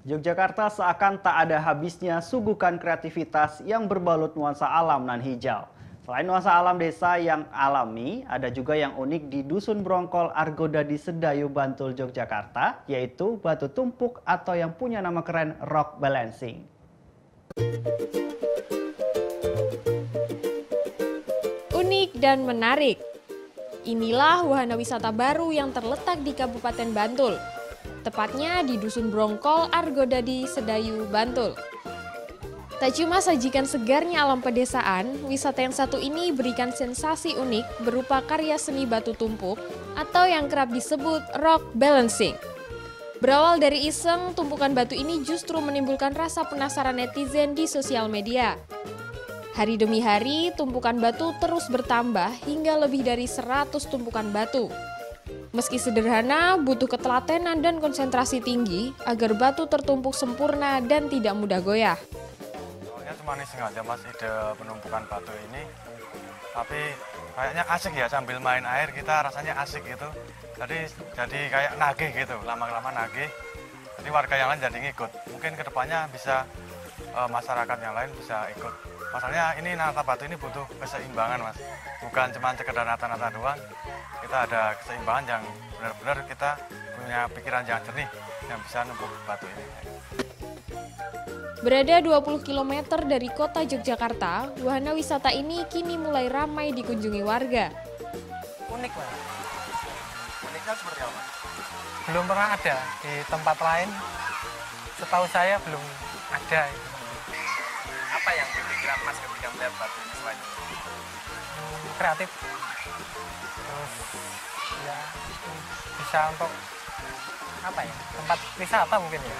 Yogyakarta seakan tak ada habisnya suguhkan kreativitas yang berbalut nuansa alam nan hijau. Selain nuansa alam desa yang alami, ada juga yang unik di Dusun Brongkol Argoda di Sedayu, Bantul, Yogyakarta, yaitu batu tumpuk atau yang punya nama keren rock balancing. Unik dan menarik. Inilah wahana wisata baru yang terletak di Kabupaten Bantul. Tepatnya di Dusun Brongkol Argoda di Sedayu, Bantul. Tak cuma sajikan segarnya alam pedesaan, wisata yang satu ini berikan sensasi unik berupa karya seni batu tumpuk atau yang kerap disebut rock balancing. Berawal dari iseng, tumpukan batu ini justru menimbulkan rasa penasaran netizen di sosial media. Hari demi hari, tumpukan batu terus bertambah hingga lebih dari 100 tumpukan batu. Meski sederhana, butuh ketelatenan dan konsentrasi tinggi agar batu tertumpuk sempurna dan tidak mudah goyah. Awalnya cuma iseng aja mas ide penumpukan batu ini, tapi kayaknya asik ya sambil main air kita rasanya asik gitu. Jadi kayak nagih gitu, lama-lama nagih. Jadi warga yang lain jadi ngikut. Mungkin kedepannya bisa masyarakat yang lain bisa ikut. Masalahnya ini nata batu ini butuh keseimbangan mas, bukan cuma sekedar nata-nata doang. Kita ada keseimbangan yang benar-benar kita punya pikiran yang jernih yang bisa numpuk batu ini. Berada 20 km dari kota Yogyakarta, wahana wisata ini kini mulai ramai dikunjungi warga. Unik mas. Uniknya seperti apa? Belum pernah ada di tempat lain. Setahu saya belum ada. Apa yang berpikiran mas ketika melihat batu ini selain itu? Kreatif. Terus ya bisa untuk apa ya? Tempat wisata mungkin ya.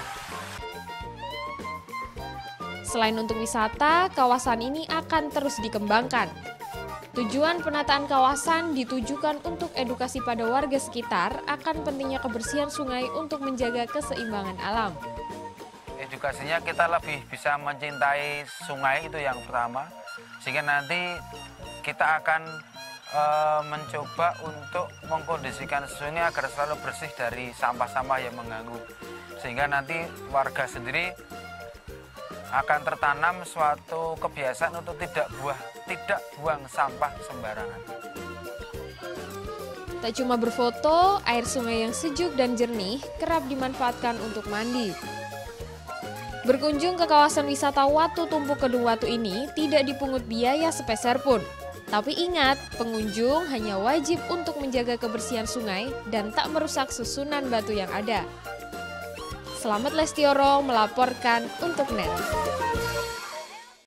Selain untuk wisata, kawasan ini akan terus dikembangkan. Tujuan penataan kawasan ditujukan untuk edukasi pada warga sekitar akan pentingnya kebersihan sungai untuk menjaga keseimbangan alam. Edukasinya kita lebih bisa mencintai sungai itu yang pertama, sehingga nanti kita akan mencoba untuk mengkondisikan sungai agar selalu bersih dari sampah-sampah yang mengganggu, sehingga nanti warga sendiri akan tertanam suatu kebiasaan untuk tidak buang sampah sembarangan. Tak cuma berfoto, air sungai yang sejuk dan jernih kerap dimanfaatkan untuk mandi. Berkunjung ke kawasan wisata Watu Tumpuk Kedung Watu ini tidak dipungut biaya sepeser pun. Tapi ingat, pengunjung hanya wajib untuk menjaga kebersihan sungai dan tak merusak susunan batu yang ada. Selamat Lestioro melaporkan untuk NET.